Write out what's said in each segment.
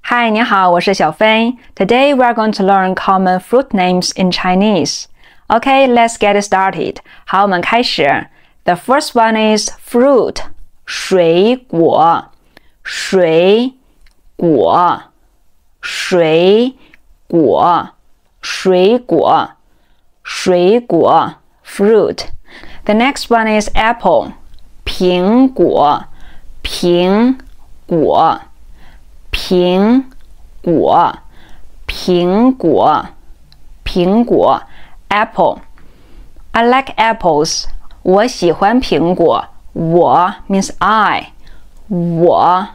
Hi, 你好，我是小飞。Today we are going to learn common fruit names in Chinese. Okay, let's get started. 好，我们开始。The first one is fruit, 水果，水果，水果，水果，水果 fruit. The next one is apple, 苹果，苹果，苹果，苹果，苹果 apple. I like apples. 我喜欢苹果。我 means I. 我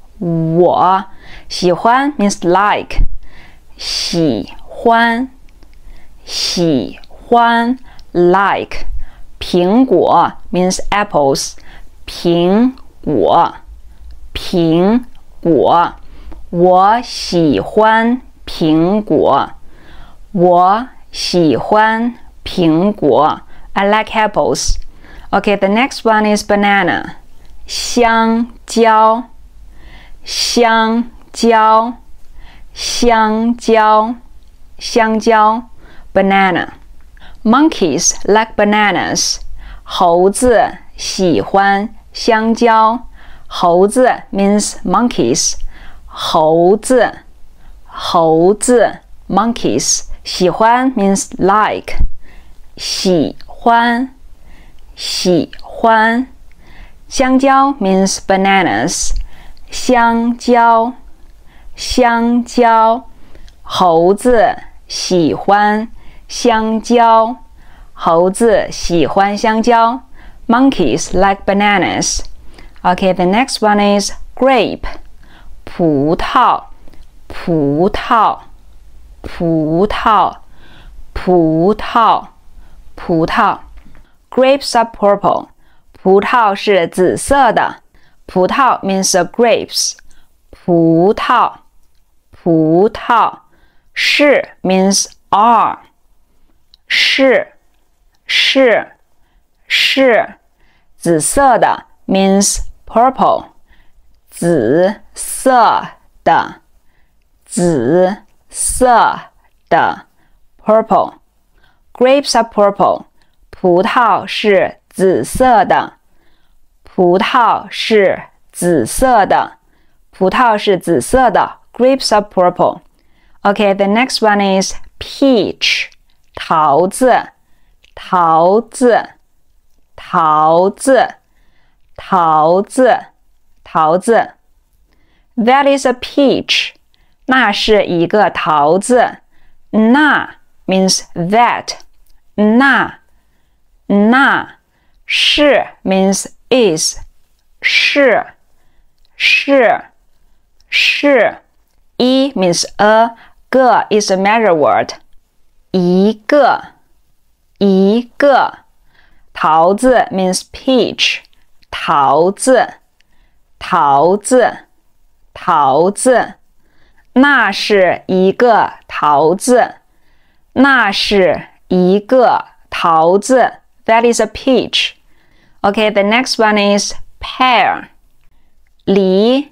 喜欢 means like. 喜欢 like. 苹果 means apples. 苹果我喜欢苹果。我喜欢苹果。I like apples. Okay, the next one is banana. 香蕉，香蕉，香蕉，香蕉 banana. Monkeys like bananas. 猴子喜欢香蕉。猴子 means monkeys. 猴子 monkeys. 喜欢 means like. 喜欢香蕉 means bananas. 香蕉猴子喜欢香蕉。猴子喜欢香蕉。Monkeys like bananas. Okay, the next one is grape. 葡萄 Grapes are purple. 葡萄是紫色的。葡萄 means grapes. 葡萄是 means are. 是紫色的 means purple. 紫色的 purple. Grapes are purple. 葡萄是紫色的。葡萄是紫色的。葡萄是紫色的。Grapes are purple. Okay, the next one is peach. 桃子。That is a peach. 那是一个桃子。那 means that. 那是 means is. 是一 means a. 个 is a measure word. 一个桃子 means peach. 桃子那是一个桃子。那是一个桃子。That is a peach. Okay, the next one is pear. 梨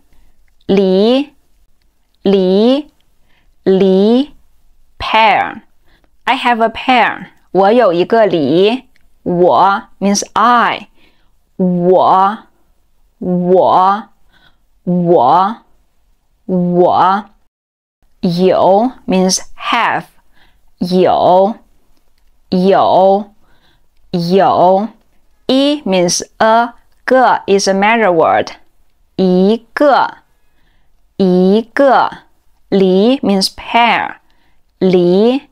pear. I have a pear. 我有一个梨。我 means I. 我有 means have. 有一 means a. 个 is a measure word. 一个梨 means pear. 梨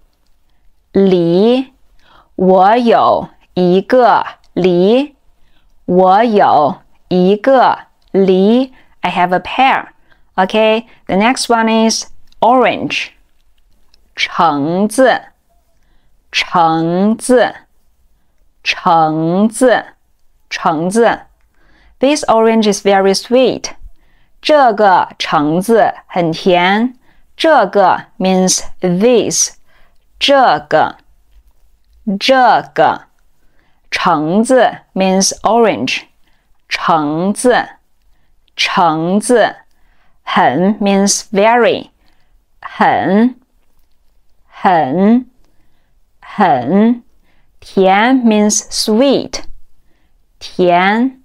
我有一个梨。我有一个梨。I have a pear. Okay, the next one is orange. 橙子。This orange is very sweet. 这个橙子很甜。这个 means this. 这个橙子 means orange. 橙子很 means very. 很甜 means sweet. 甜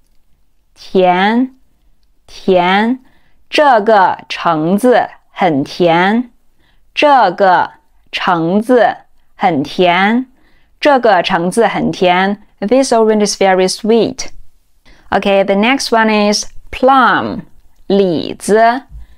这个橙子很甜。这个橙子很甜。This orange is very sweet. Okay, the next one is plum. 李子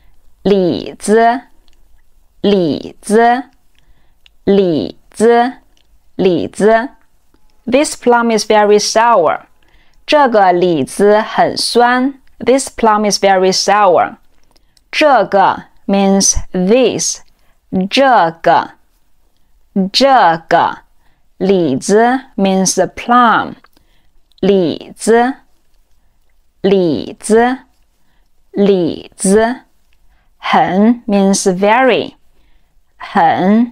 This plum is very sour. 这个李子很酸。This plum is very sour. 这个 means this. 这个李子 means the plum. 李子很 means very. 很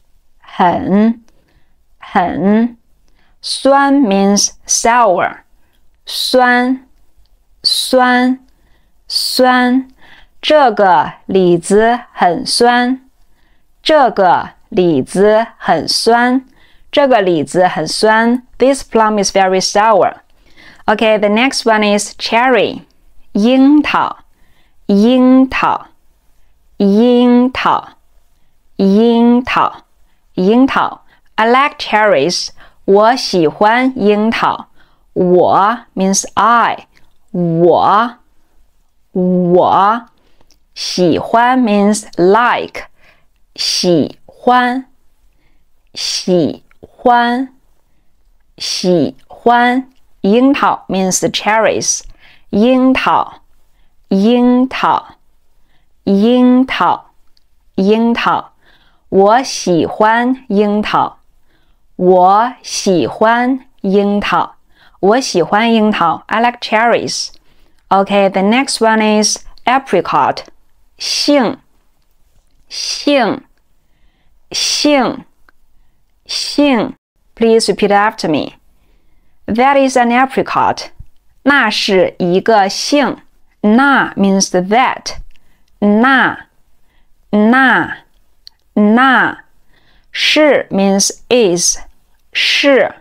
酸 means sour. 酸这个李子很酸。This plum is very sour. Okay, the next one is cherry. 樱桃 I like cherries. 我喜欢樱桃。我 means I. 我喜欢 means like. 喜欢樱桃 means cherries. 樱桃我喜欢樱桃。I like cherries. Okay, the next one is apricot. 杏 Please repeat after me. That is an apricot. 那是一个杏。那 means that. 是 means is. 是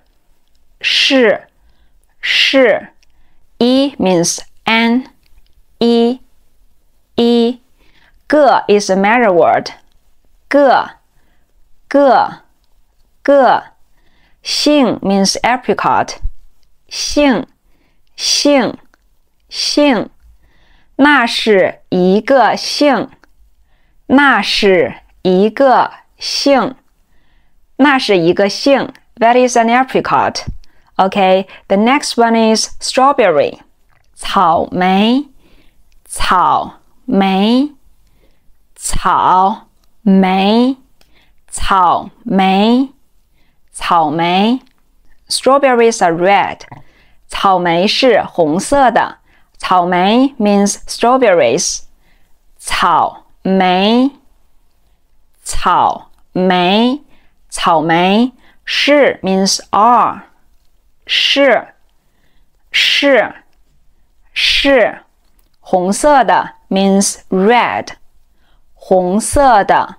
means an. 个 is a measure word. 个杏 means apricot. 杏那是一个杏。That is an apricot. Okay, the next one is strawberry. 草莓 Strawberries are red. 草莓是红色的。草莓 means strawberries. 草莓是 means are. 是红色的 means red. 红色的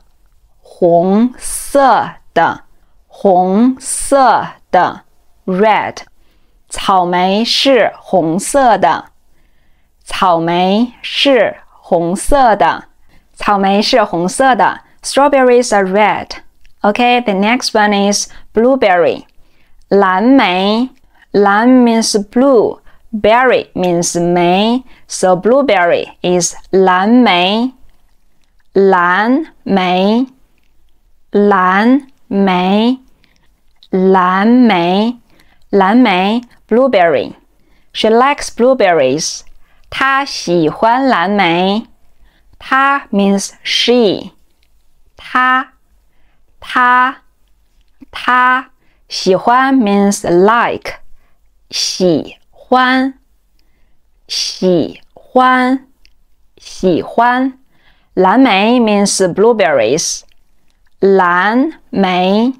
red. 草莓是红色的。Strawberries are red. Okay, the next one is blueberry. 蓝莓 means blue. Berry means 莓 So blueberry is 蓝莓 blueberry. She likes blueberries. 她喜欢蓝莓。她 means she. 她喜欢 means like. 喜欢蓝莓 means blueberries. 蓝莓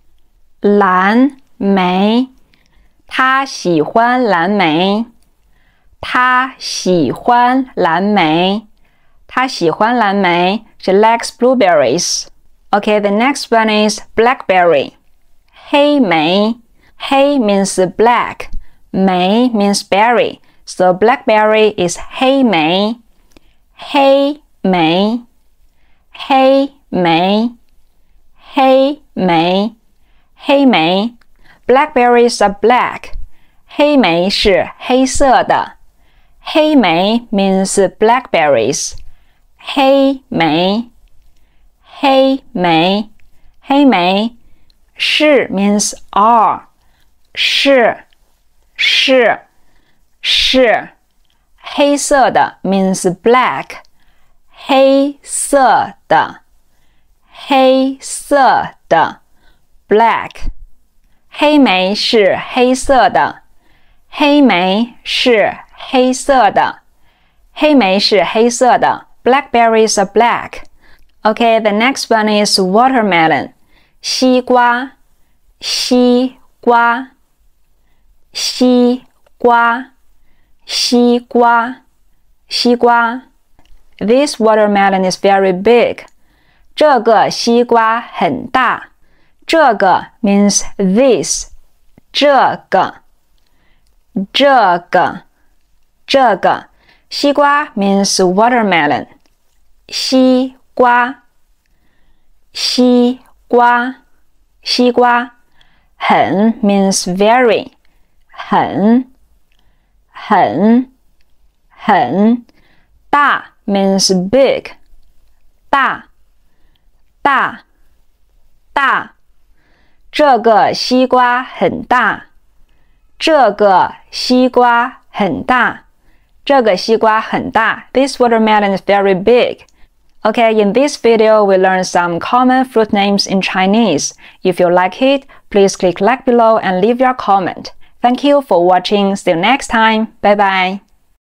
她喜欢蓝莓。 他喜欢蓝莓 She likes blueberries. Okay, the next one is blackberry. 黑莓 黑 means black. 莓 means berry. So blackberry is 黑莓。黑莓黑莓黑莓黑莓 Blackberries are black. 黑莓是黑色的。黑莓 means blackberries. 黑莓黑莓黑莓是 means are. 是黑色的 means black. 黑色的black. 黑莓是黑色的。黑莓是黑色的。黑莓是黑色的。Blackberries are black. Okay, the next one is watermelon. 西瓜西瓜西瓜西瓜西瓜 This watermelon is very big. 这个西瓜很大。这个 means this. 这个西瓜 means watermelon. 西瓜很 means very. 很大 means big. 大这个西瓜很大。这个西瓜很大。这个西瓜很大。This watermelon is very big. Okay, in this video, we learned some common fruit names in Chinese. If you like it, please click like below and leave your comment. Thank you for watching. See you next time. Bye bye.